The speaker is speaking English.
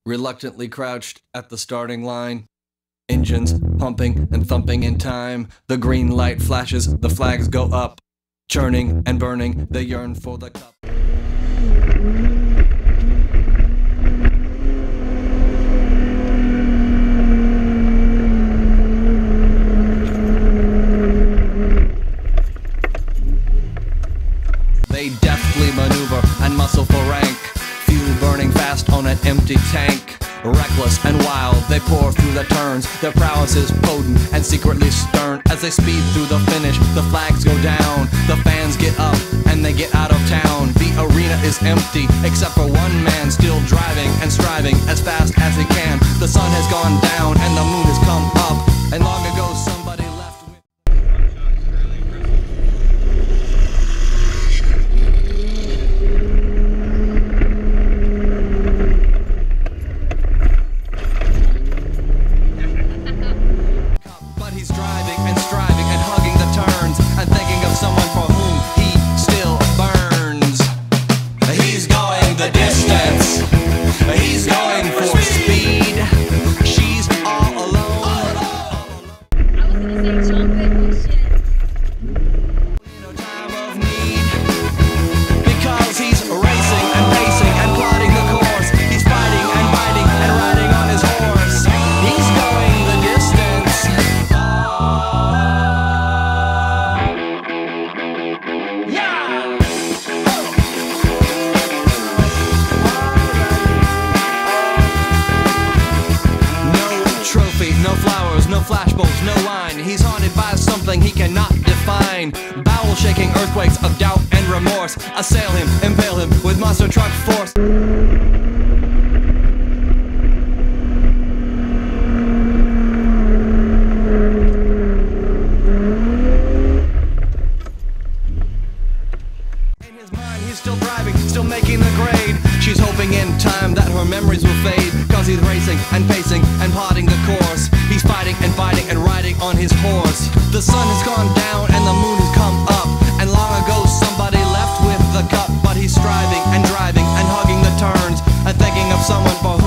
reluctantly crouched at the starting line. Engines pumping and thumping in time. The green light flashes, the flags go up. Churning and burning, they yearn for the cup. They deftly maneuver and muscle for rank. Fuel burning fast on an empty tank. Reckless and wild, they pour through the turns. Their prowess is potent and secretly stern. As they speed through the finish, the flags go down. The fans get up and they get out of town. The arena is empty, except for one man still driving and striving as fast as he can. The sun has gone down and the moon has come up. And long ago somebody left with... But he's driving and striving and hugging the turns and thinking of someone for whom he still burns. He's going the distance. He's going for speed. She's all alone. I was gonna say chocolate, but shit. In a time of need, because he's racing and pacing and plotting the course. He's fighting and biting and riding on his horse. He's going the distance. Yeah! No trophy, no flowers, no flashbulbs, no wine. He's haunted by something he cannot define. Bowel-shaking earthquakes of doubt and remorse assail him, impale him with monster truck force. In his mind, he's still driving, still making the grade. She's hoping in time that her memories will fade, cause he's racing and pacing and plotting the course. He's fighting and fighting and riding on his horse. The sun has gone down and the moon has come up. And long ago somebody left with the cup. But he's striving and driving and hugging the turns and thinking of someone for